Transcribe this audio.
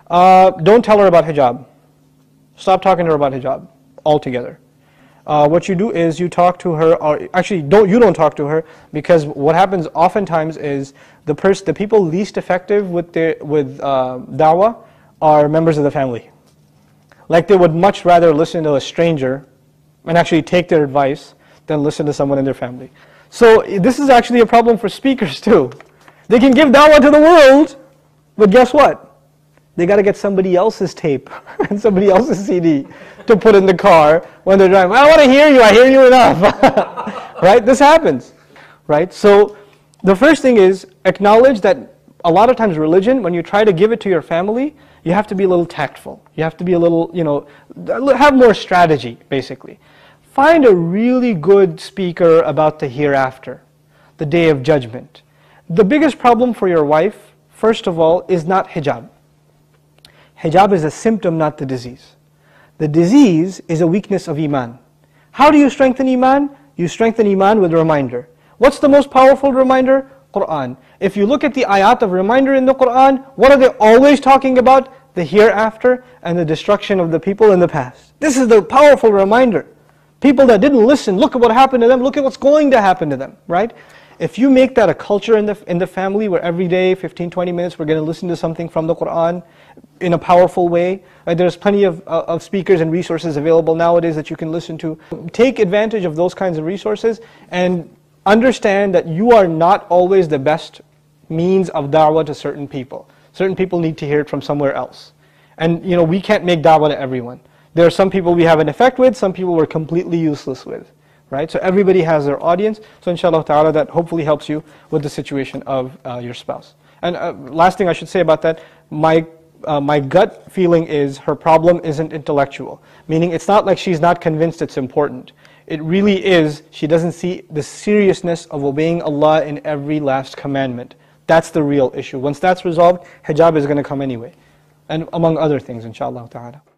Don't tell her about hijab. Stop talking to her about hijab altogether. What you do is you talk to her, or actually you don't talk to her, because what happens oftentimes is the people least effective with da'wah are members of the family. Like they would much rather listen to a stranger and actually take their advice than listen to someone in their family. So this is actually a problem for speakers too. They can give da'wah to the world, but guess what? They got to get somebody else's tape and somebody else's CD to put in the car when they're driving. I want to hear you. I hear you enough. Right? This happens. Right? So the first thing is acknowledge that a lot of times religion, when you try to give it to your family, you have to be a little tactful. You have to be a little, have more strategy, basically. Find a really good speaker about the hereafter, the day of judgment. The biggest problem for your wife, first of all, is not hijab. Hijab is a symptom, not the disease. The disease is a weakness of iman. How do you strengthen iman? You strengthen iman with reminder. What's the most powerful reminder? Quran. If you look at the ayat of reminder in the Quran, what are they always talking about? The hereafter and the destruction of the people in the past. This is the powerful reminder. People that didn't listen, look at what happened to them, look at what's going to happen to them, right? If you make that a culture in the family where every day, 15, 20 minutes, we're going to listen to something from the Quran in a powerful way. Right? There's plenty of speakers and resources available nowadays that you can listen to. Take advantage of those kinds of resources and understand that you are not always the best means of da'wah to certain people. Certain people need to hear it from somewhere else. And we can't make da'wah to everyone. There are some people we have an effect with, some people we're completely useless with. Right? So everybody has their audience. So inshallah ta'ala that hopefully helps you with the situation of your spouse. And last thing I should say about that, my gut feeling is her problem isn't intellectual. Meaning it's not like she's not convinced it's important. It really is, she doesn't see the seriousness of obeying Allah in every last commandment. That's the real issue. Once that's resolved, hijab is going to come anyway. And among other things, inshallah ta'ala.